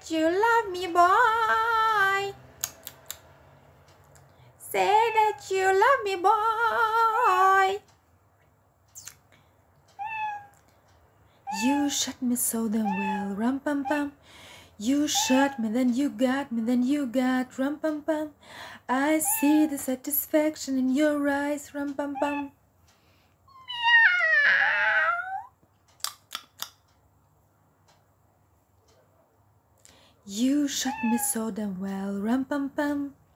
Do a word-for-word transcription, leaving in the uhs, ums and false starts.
that you love me, boy. Say that you love me, boy. You shot me so damn well, rum pum pum. You shot me, then you got me, then you got rum pum pum. I see the satisfaction in your eyes, rum pum pum. You shot me so damn well, rum pum pum.